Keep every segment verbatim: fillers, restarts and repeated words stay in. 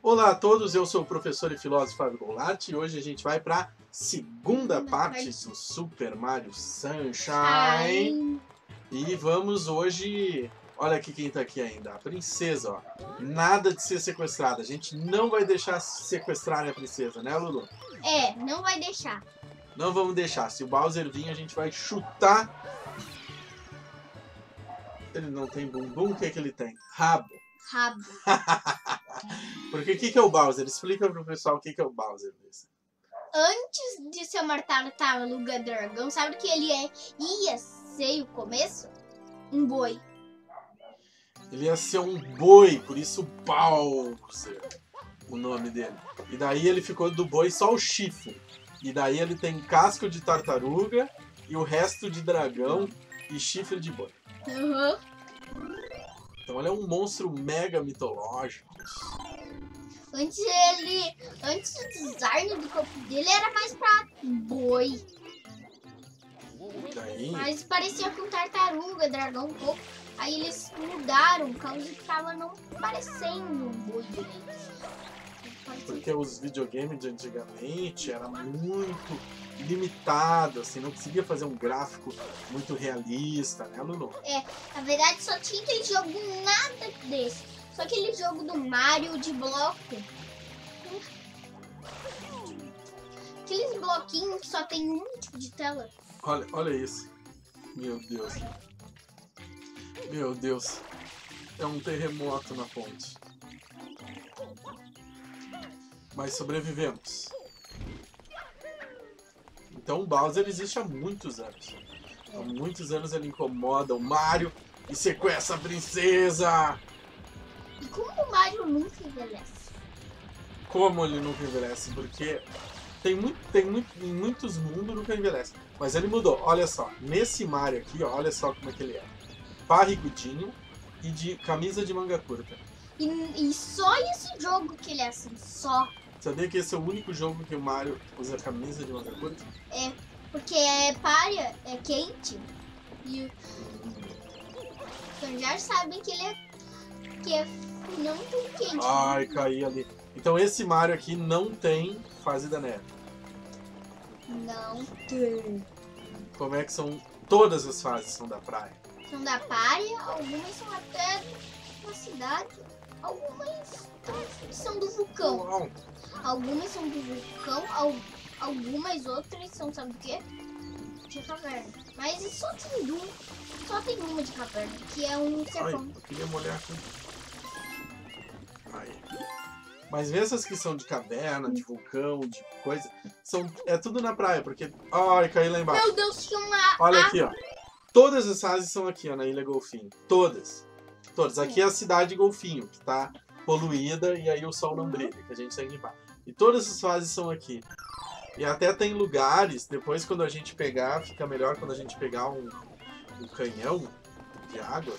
Olá a todos, eu sou o professor e filósofo Fábio Goulart e hoje a gente vai para a segunda parte do Super Mario Sunshine. E vamos hoje... Olha aqui quem tá aqui ainda, a princesa, ó. Nada de ser sequestrada, a gente não vai deixar sequestrarem a princesa, né, Lulu? É, não vai deixar. Não vamos deixar, se o Bowser vir a gente vai chutar. Ele não tem bumbum, o que é que ele tem? Rabo. Rabo. Porque o que, que é o Bowser? Explica pro pessoal o que, que é o Bowser. Antes de ser uma tartaruga dragão, sabe o que ele é? Ia ser o começo? Um boi. Ele ia ser um boi, por isso Bowser, o nome dele. E daí ele ficou do boi só o chifre. E daí ele tem casco de tartaruga e o resto de dragão e chifre de boi. Uhum. Então ele é um monstro mega mitológico. Antes ele. Antes o design do corpo dele era mais pra boi. E daí... Mas parecia com tartaruga, dragão, um pouco. Aí eles mudaram, por causa que tava não parecendo um boi direito. Porque os videogames de antigamente era muito limitado, assim, não conseguia fazer um gráfico muito realista, né, Lulu? É, na verdade só tinha aquele jogo nada desse. Só aquele jogo do Mario de bloco. Aqueles bloquinhos que só tem um tipo de tela. Olha, olha isso. Meu Deus. Meu Deus. É um terremoto na ponte. Mas sobrevivemos. Então o Bowser existe há muitos anos. Há muitos anos ele incomoda o Mario e sequestra a princesa. E como o Mario nunca envelhece? Como ele nunca envelhece? Porque tem, muito, tem muito, em muitos mundos nunca envelhece. Mas ele mudou. Olha só. Nesse Mario aqui, ó, olha só como é que ele é. Parrigudinho e de camisa de manga curta. E, e só esse jogo que ele é assim, só. Sabia que esse é o único jogo que o Mario usa camisa de manga curta? É, porque é párea, é quente. E então já sabem que ele é, que é não tão quente. Ai, caí ali. Então esse Mario aqui não tem fase da neve. Não tem. Como é que são? Todas as fases são da praia. São da párea, algumas são até da cidade, algumas são do vulcão. Uau. Algumas são do vulcão, al- algumas outras são, sabe o quê? De caverna. Mas só tem duas, só tem uma de caverna, que é um Ai, serpão. eu queria molhar aqui. Aí. Mas essas que são de caverna, de vulcão, de coisa, são, é tudo na praia, porque... Ai, caí lá embaixo. Meu Deus, tinha uma... Olha a- aqui, ó. Todas as fases são aqui, ó, na Ilha Golfinho. Todas. Todas. Aqui é a cidade Golfinho, que tá poluída e aí o sol não brilha, que a gente tem que limpar. E todas as fases são aqui. E até tem lugares, depois quando a gente pegar, fica melhor quando a gente pegar um, um canhão de água.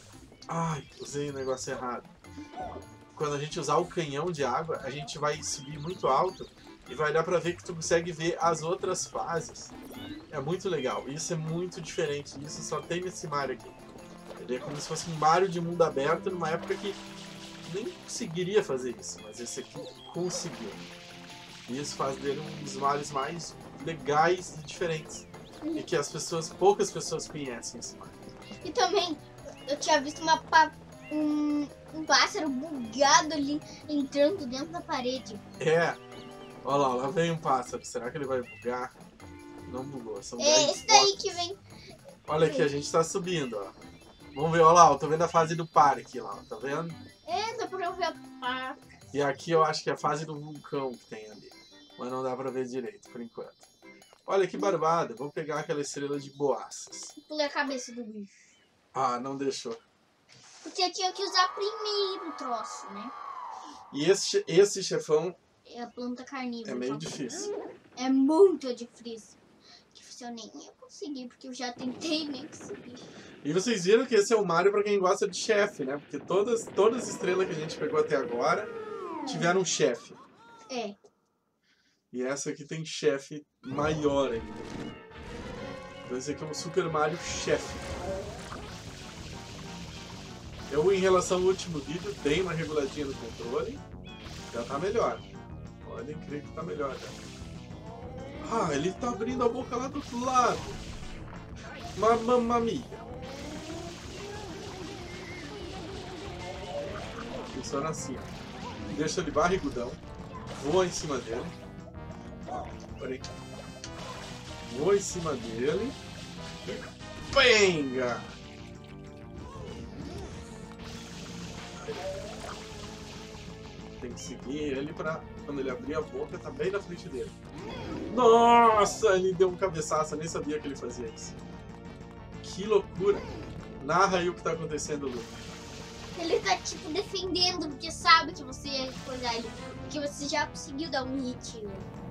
Ai, usei o negócio errado. Quando a gente usar o canhão de água, a gente vai subir muito alto e vai dar pra ver que tu consegue ver as outras fases. É muito legal. Isso é muito diferente. Isso só tem nesse Mario aqui. Ele é como se fosse um Mario de mundo aberto numa época que nem conseguiria fazer isso. Mas esse aqui conseguiu. E isso faz dele um dos Marios mais legais e diferentes. E que as pessoas, poucas pessoas conhecem esse Mario. E também, eu tinha visto uma pa- um, um pássaro bugado ali, entrando dentro da parede. É. Olha lá, lá vem um pássaro. Será que ele vai bugar? Não bugou. São É dez esse daí fotos. que vem. Olha aqui, a gente tá subindo, ó. Vamos ver, olha lá, eu tô vendo a fase do parque lá, ó, tá vendo? É, dá pra ver a pá. E aqui eu acho que é a fase do vulcão que tem ali. Mas não dá pra ver direito, por enquanto. Olha que barbada, vou pegar aquela estrela de boaças. Pulei a cabeça do bicho. Ah, não deixou. Porque tinha que usar primeiro o troço, né? E esse, che- esse chefão É a planta carnívora. é meio difícil. É muito difícil. Difícil eu nem ia conseguir, porque eu já tentei e nem consegui. E vocês viram que esse é o Mario pra quem gosta de chefe, né? Porque todas, todas as estrelas que a gente pegou até agora tiveram um chefe. É. E essa aqui tem chefe maior ainda. Então esse aqui é um Super Mario chefe. Eu, em relação ao último vídeo, dei uma reguladinha no controle. Já tá melhor. Podem crer que tá melhor já. Ah, ele tá abrindo a boca lá do outro lado. Mamma mia. Funciona assim, ó. Deixa ele barrigudão. Voa em cima dele. Ó, peraí. Voa em cima dele. Penga! Tem que seguir ele pra quando ele abrir a boca, tá bem na frente dele. Nossa, ele deu um cabeçaço, eu nem sabia que ele fazia isso. Que loucura! Narra aí o que tá acontecendo, Lu. Ele tá tipo defendendo, porque sabe que você ia coisar ele. Porque você já conseguiu dar um hit.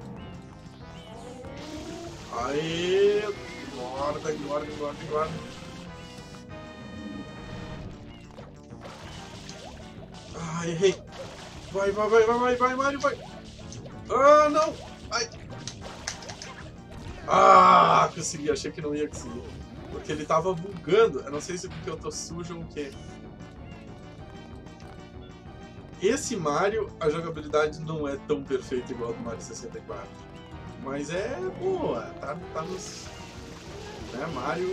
Aê! Guarda, guarda, guarda, guarda. Ah, errei. Vai, vai, vai, vai, vai, vai, Mario, vai. Ah, não. Ai. Ah, consegui. Achei que não ia conseguir. Porque ele tava bugando. Eu não sei se é porque eu tô sujo ou o quê. Esse Mario, a jogabilidade não é tão perfeita igual a do Mario sessenta e quatro. Mas é boa. Tá, tá nos... Né, Mario...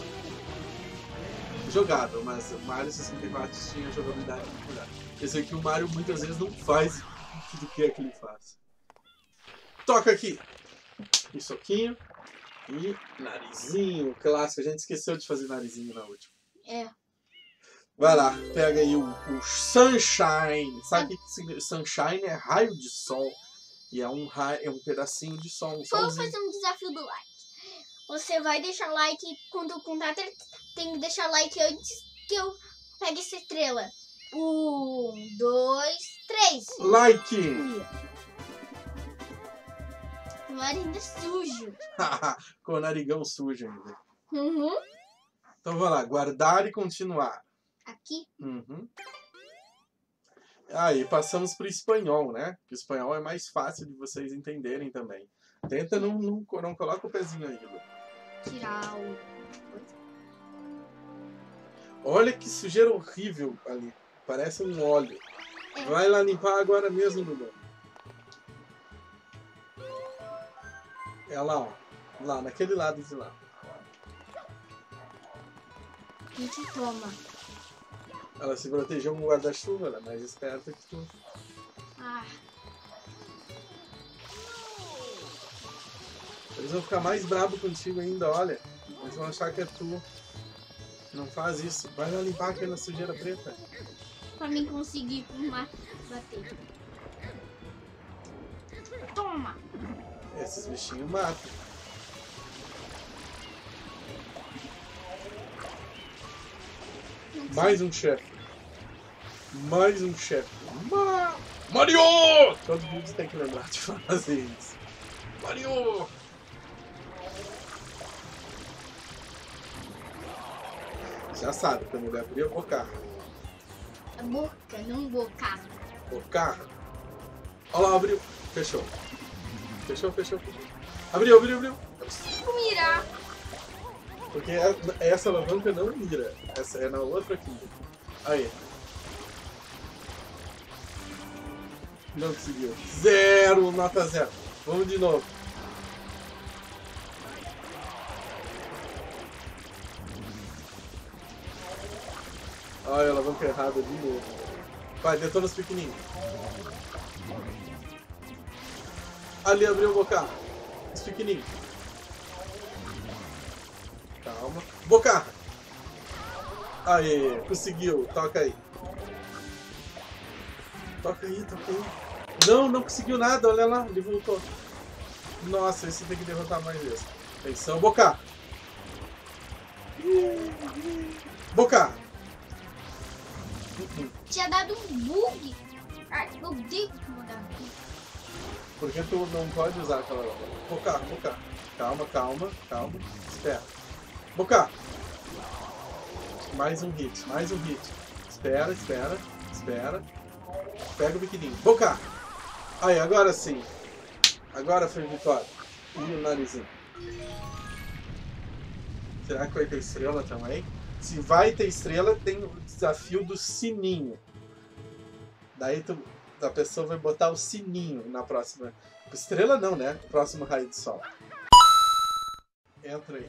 jogável, mas o Mario sessenta e quatro tinha jogabilidade muito melhor. Esse aqui o Mario muitas vezes não faz do que é que ele faz. Toca aqui! E soquinho. E narizinho, clássico. A gente esqueceu de fazer narizinho na última. É. Vai lá, pega aí o, o Sunshine. Sabe o que significa? Sunshine é raio de sol. E é um, raio, é um pedacinho de sol. Um Vamos fazer um desafio do like. Você vai deixar like quando eu contar. Tem que deixar like antes que eu pegue essa estrela. Um, dois, três. Like! O nariz ainda é sujo. Com o narigão sujo ainda. Uhum. Então vai lá, guardar e continuar. Aqui? Uhum. Aí passamos para o espanhol, né? Que o espanhol é mais fácil de vocês entenderem também. Tenta não, não, não coloca o pezinho aí, Lu. Tirar o... Olha que sujeira horrível ali. Parece um óleo. É. Vai lá limpar agora mesmo, Lulu. É lá, ó. Lá, naquele lado de lá. A gente toma. Ela se protegeu com um guarda-chuva, ela é mais esperta que tu. Ah. Eles vão ficar mais bravos contigo ainda, olha. Eles vão achar que é tu. Não faz isso. Vai lá limpar aquela sujeira preta. Pra mim conseguir bater. Toma! Esses bichinhos matam. Mais um chefe. Mais um chefe. Ma... Mario! Todo mundo tem que lembrar de fazer isso. Mario! Já sabe, quando ele abrir a boca. A boca, não boca. Boca. Olha lá, abriu. Fechou. Fechou, fechou, fechou. Abriu, abriu, abriu. Eu consigo mirar. Porque essa alavanca não mira. Essa é na outra aqui. Aí. Não conseguiu. Zero, nota zero. Vamos de novo. Olha a alavanca errada de novo. Vai, detona os pequenininhos. Ali abriu o boca. Os pequenininhos. Calma. Boca! Aê, conseguiu. Toca aí. Toca aí, toca aí. Não, não conseguiu nada. Olha lá, ele voltou. Nossa, esse tem que derrotar mais vezes. Atenção, boca! Boca! Tinha dado um bug. Ai, meu Deus, que mudar. Por que tu não pode usar aquela... Boca, boca. Calma, calma, calma. Espera. Boca! Mais um hit, mais um hit. Espera, espera, espera. Pega o pequenininho. Boca! Aí, agora sim. Agora foi vitória. E o narizinho. Será que vai ter estrela também? Se vai ter estrela, tem o desafio do sininho. Daí tu a pessoa vai botar o sininho na próxima. Estrela não, né? Próximo raio de sol. Entra aí.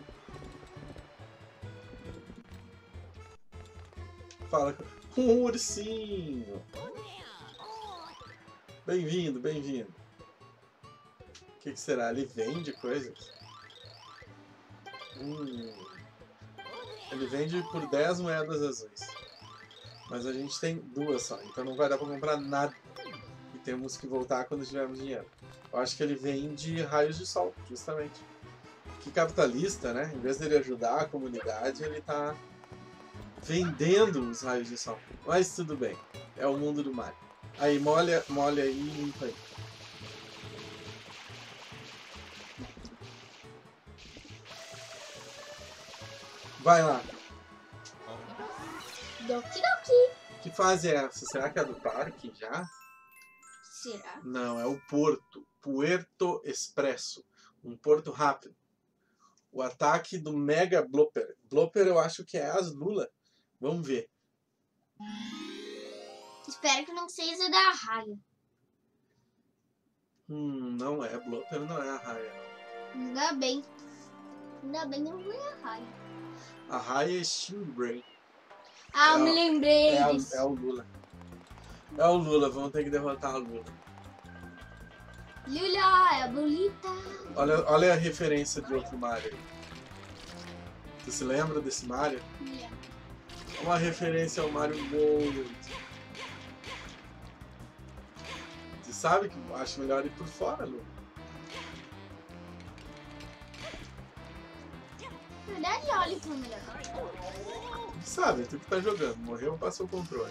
Fala com um ursinho. Bem-vindo, bem-vindo. O que, que será? Ele vende coisas? Hum. Ele vende por dez moedas azuis. Mas a gente tem duas só, então não vai dar pra comprar nada. E temos que voltar quando tivermos dinheiro. Eu acho que ele vende raios de sol, justamente. Que capitalista, né? Em vez dele ajudar a comunidade, ele tá vendendo os raios de sol. Mas tudo bem, é o mundo do Mario. Aí, molha, molha aí e limpa aí. Vai lá. Doki Doki. Que fase é essa? Será que é do parque já? Será? Não, é o porto. Puerto Expresso. Um porto rápido. O ataque do Mega Blooper. Blooper eu acho que é as Lula. Vamos ver. Espero que não seja da raia. Hum, não é. Blooper não é a raia. Ainda bem. Ainda bem que não foi a raia. A raia é Stingray. Ah, eu É me o- lembrei É, a- disso. é o Lula. É o Lula. Vamos ter que derrotar a Lula. Lula, é bonita. Olha, olha a referência de outro Mario. Você se lembra desse Mario? Uma referência ao Mario Gold. Você sabe que eu acho melhor ir por fora, Lu. Na verdade, olha que é melhor. Você sabe, tu que tá jogando. Morreu, passou o controle.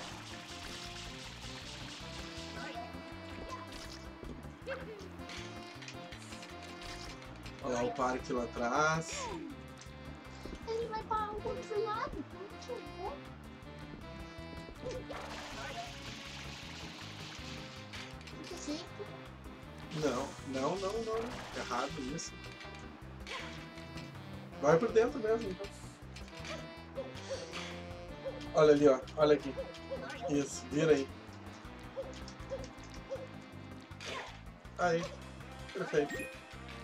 Olha lá o parque lá atrás. Ele vai para o outro lado. Que horror. Sim. Não, não, não, não. Errado isso. Vai por dentro mesmo, então. Olha ali, ó. Olha aqui. Isso, vira aí. Aí. Perfeito.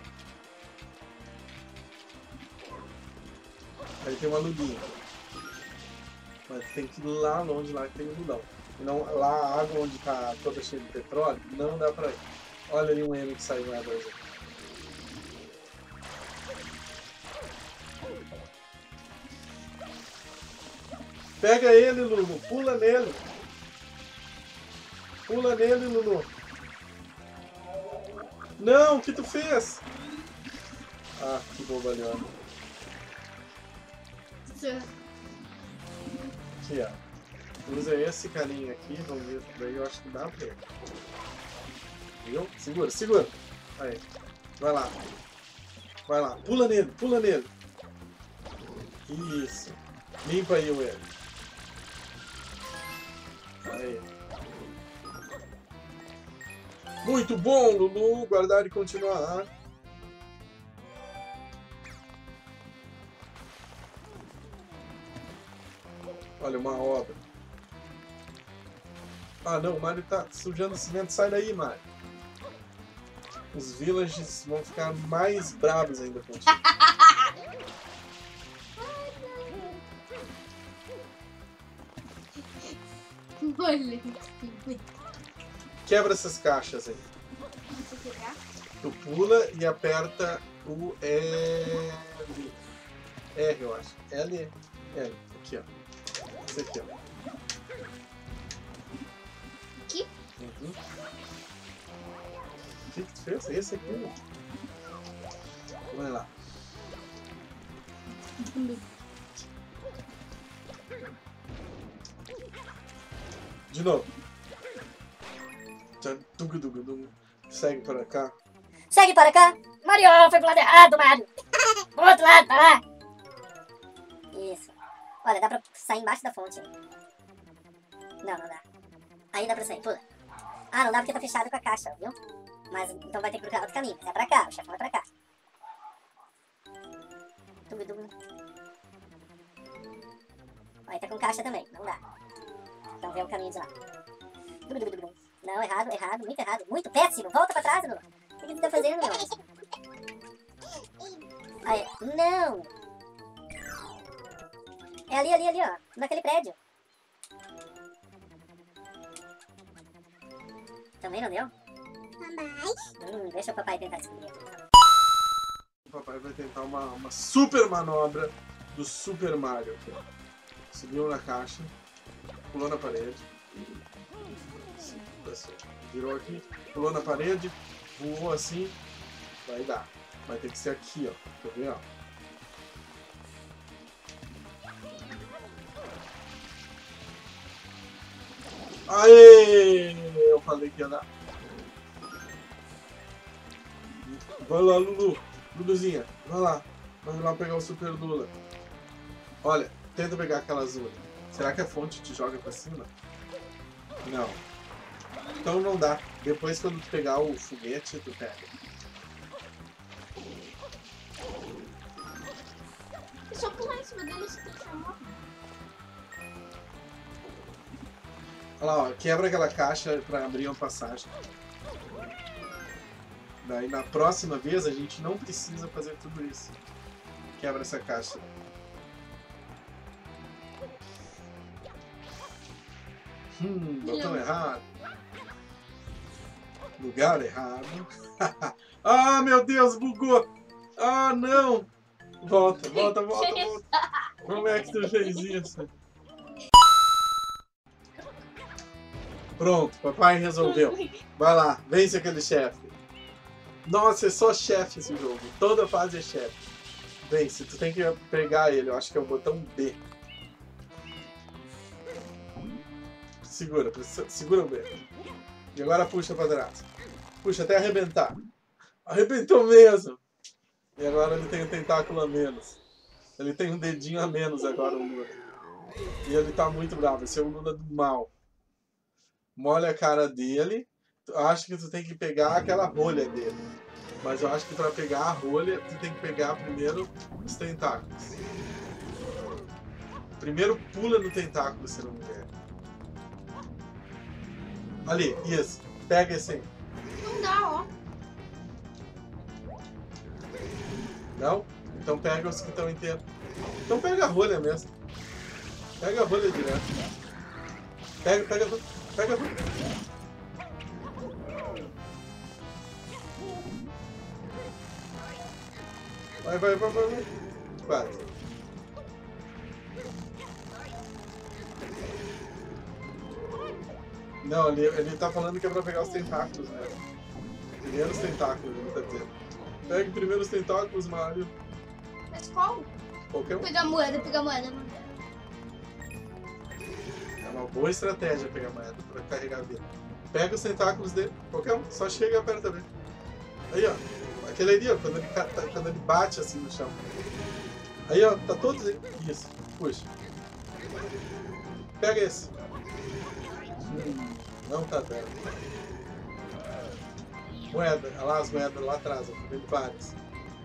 Aí tem uma lulinha. Mas tem que ir lá longe, lá que tem um lulão. E não, lá a água onde tá toda cheia de petróleo, não dá pra ir. Olha ali um M que saiu na dois. Pega ele, Lulu. Pula nele. Pula nele, Lulu. Não, o que tu fez? Ah, que bobalhona. Aqui, ó. Usa esse carinha aqui, vamos ver. Daí eu acho que dá pra ele. Viu? Segura, segura. Aí. Vai lá. Vai lá. Pula nele, pula nele. Isso. Limpa aí o ele. Aí. Muito bom, Lulu. Guardar e continuar. Olha, uma obra. Ah, não. O Mario tá sujando o cimento. Sai daí, Mario. Os villages vão ficar mais bravos ainda contigo. Olha. Quebra essas caixas aí. Deixa eu pegar. Tu pula e aperta o L. R, eu acho. L. L. Aqui, ó. Esse aqui, ó. Aqui? Uhum. O que que tu fez? Esse aqui, ó. Vai lá. De novo. Tchan, tugu, tugu, tugu. Segue para cá. Segue para cá. Mario, foi pro lado errado, Mario. Pro outro lado, pra lá. Isso. Olha, dá pra sair embaixo da fonte. Não, não dá. Aí dá pra sair, pula. Ah, não dá porque tá fechado com a caixa, viu? Mas então vai ter que procurar outro caminho. Mas é pra cá, o chefão é pra cá. Tugu, tugu. Aí tá com caixa também, não dá. Então vê o caminho de lá. Tugu, tugu, tugu. Não, errado, errado, muito errado. Muito péssimo. Volta pra trás, Lula. O que, que tu tá fazendo, meu? Aí, não. É ali, ali, ali, ó. Naquele prédio. Também não deu? Hum, deixa o papai tentar descobrir. O papai vai tentar uma, uma super manobra do Super Mario aqui, ó. Subiu na caixa, pulou na parede, virou aqui, pulou na parede, voou assim, vai dar. Vai ter que ser aqui, ó. Quer ver, ó? Aê! Eu falei que ia dar. Vai lá, Lulu. Luluzinha, vai lá. Vai lá pegar o Super Lula. Olha, tenta pegar aquela azul. Será que a fonte te joga pra cima? Não. Então não dá. Depois, quando tu pegar o foguete, tu pega. É só pular em cima dele, você tem que chamar. Olha lá, ó, quebra aquela caixa pra abrir uma passagem. Daí na próxima vez a gente não precisa fazer tudo isso. Quebra essa caixa. Hum, botão errado. Lugar errado. Ah, meu Deus, bugou. Ah, não. Volta, volta, volta, volta. Como é que tu fez isso? Pronto, papai resolveu. Vai lá, vence aquele chefe. Nossa, é só chefe esse jogo. Toda fase é chefe. Vence, tu tem que pegar ele. Eu acho que é o botão B. Segura, segura o B. E agora puxa pra trás. Puxa até arrebentar. Arrebentou mesmo. E agora ele tem um tentáculo a menos. Ele tem um dedinho a menos agora, o Lula. E ele tá muito bravo. Esse é o Lula do mal. Molha a cara dele. Eu acho que tu tem que pegar aquela rolha dele. Mas eu acho que pra pegar a rolha, tu tem que pegar primeiro os tentáculos. Primeiro pula no tentáculo, se não me engano. Ali, isso. Pega esse aí. Não dá, ó. Não? Então pega os que estão inteiros. Então pega a rolha mesmo. Pega a rolha direto. Pega, pega a rolha. Pega a rolha. Vai, vai, vai, vai, vai. Quase. Não, ele, ele tá falando que é pra pegar os tentáculos, né? Primeiro os tentáculos, ele tá dizendo. Pegue primeiro os tentáculos, Mario. Mas qual? Qualquer um. Pegar moeda, pegar moeda. É uma boa estratégia pegar moeda pra carregar a vida. Pega os tentáculos dele, qualquer um, só chega e aperta bem. Aí, ó. Aquele ali, ó, quando ele, quando ele bate assim no chão. Aí, ó, tá todos aí. Isso, puxa. Pega esse. Hum, não tá dando. Moeda, olha lá as moedas lá atrás, ó, tô vendo várias.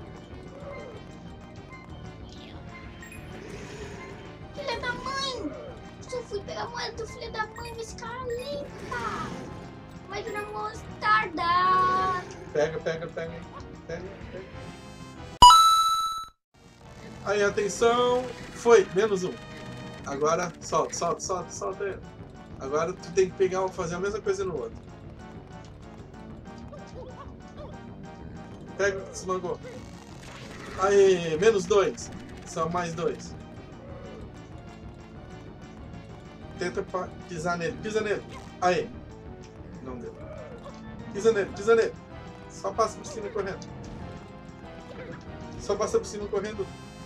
Filha da mãe! Se eu fui pegar a moeda do filho da mãe, mas cara limpa! Moeda da mostarda! Pega, pega, pega. Pega, pega. Aí, atenção! Foi, menos um. Agora, solta, solta, solta, solta ele. Agora tu tem que pegar e fazer a mesma coisa no outro. Pega o que desmangou. Aí, menos dois. São mais dois. Tenta pisar nele, pisa nele. Aí. Não deu. Pisa nele, pisa nele. Só passa por cima correndo. Só passa por cima correndo.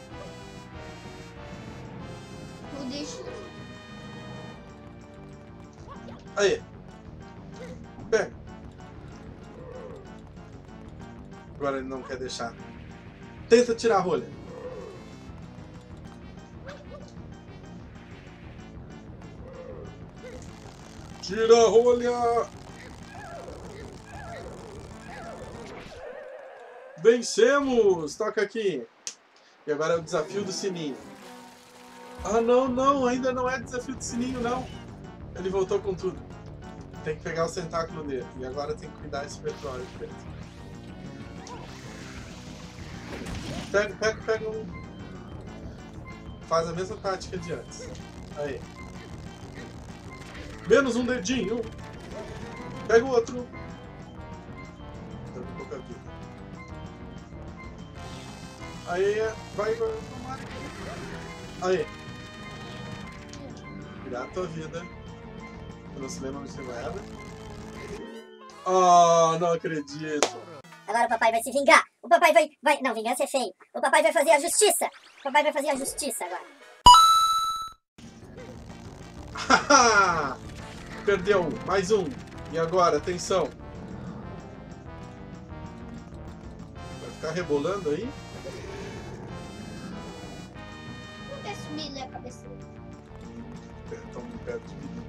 Vou deixar. Aí. Pega. Agora ele não quer deixar. Tenta tirar a rolha. Tira a rolha! Vencemos! Toca aqui. E agora é o desafio do sininho. Ah, não, não. Ainda não é desafio do sininho, não. Ele voltou com tudo. Tem que pegar o tentáculo dele. E agora tem que cuidar desse meteoro preto. Pega, pega, pega um. Faz a mesma tática de antes. Aí. Menos um dedinho. Pega o outro. Tô com pouca vida. Aí, vai, vai. Aí. Cuidar a tua vida. Não se lembra onde você vai. Oh, não acredito. Agora o papai vai se vingar. O papai vai... vai... Não, vingança é feio. O papai vai fazer a justiça. O papai vai fazer a justiça agora. Haha! Perdeu um. Mais um. E agora, atenção. Vai ficar rebolando aí? Até subir a cabeça. Tá muito perto de mim.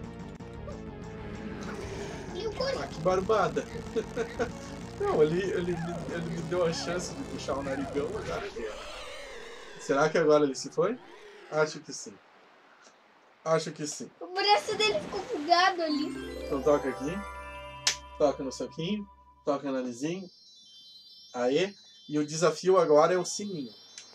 E o coelho? Ah, que barbada. Não, ele, ele, ele me deu a chance de puxar o narigão, agora ele era. Será que agora ele se foi? Acho que sim. Acho que sim. O braço dele ficou bugado ali. Então toca aqui. Toca no saquinho. Toca no narizinho. Aí. E o desafio agora é o sininho.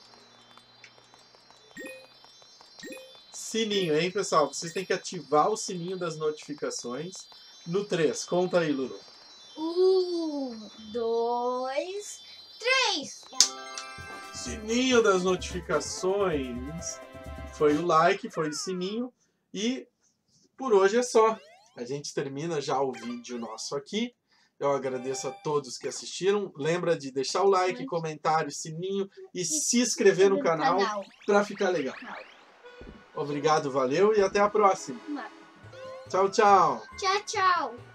Sininho, hein, pessoal? Vocês têm que ativar o sininho das notificações no três. Conta aí, Lulu. Um, dois, três. Sininho das notificações. Foi o like, foi o sininho. E por hoje é só. A gente termina já o vídeo nosso aqui. Eu agradeço a todos que assistiram. Lembra de deixar o like, comentário, sininho e se inscrever no canal para ficar legal. Obrigado, valeu e até a próxima. Tchau, tchau. Tchau, tchau.